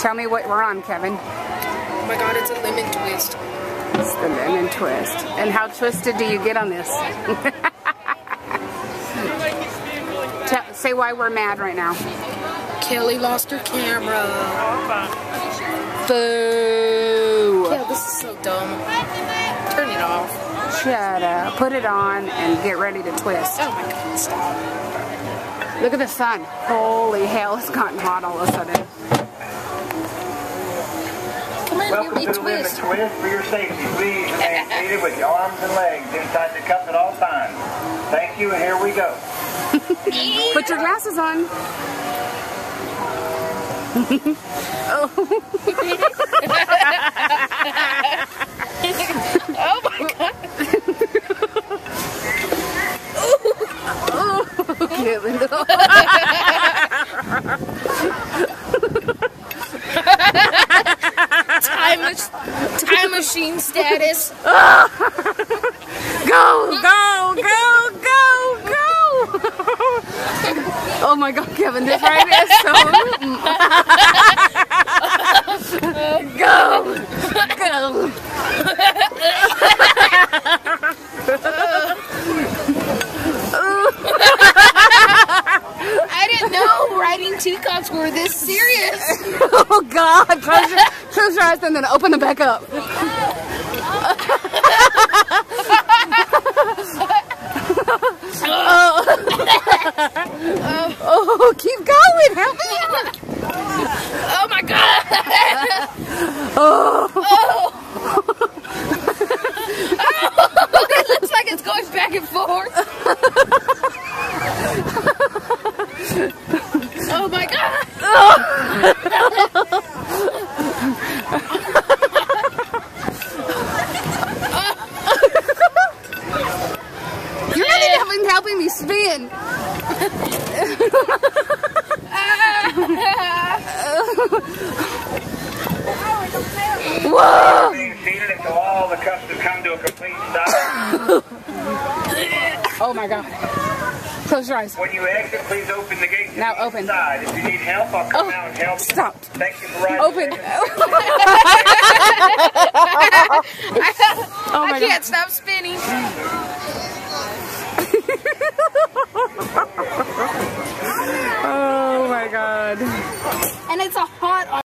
Tell me what we're on, Kevin. Oh my God, it's a lemon twist. It's the lemon twist. And how twisted do you get on this? Say why we're mad right now. Kelly lost her camera. Boo! Yeah, this is so dumb. Turn it off. Shut up. Put it on and get ready to twist. Oh my God, stop. Look at the sun. Holy hell, it's gotten hot all of a sudden. Come on, Welcome to the lemon twist. For your safety, please remain seated with your arms and legs inside the cup at all times. Thank you, and here we go. Put your glasses on. Oh. Oh my God. Oh, Kevin. Time machine status. Go, go, go, go, go. Oh my God, Kevin, this ride is so... Go, go. I didn't know riding teacups were this serious. Oh God, close your eyes and then open them back up. Oh, keep going, help me. Oh my God. Oh. It looks like it's going back and forth. Oh my God. You're not even helping me spin. Whoa! Being seated until all the cups have come to a complete stop. Oh my God. Close your eyes. When you exit, please open the gate to Now the open. inside. If you need help, I'll come out and help. Stop. Thank you for riding. Open. Oh my I can't stop spinning.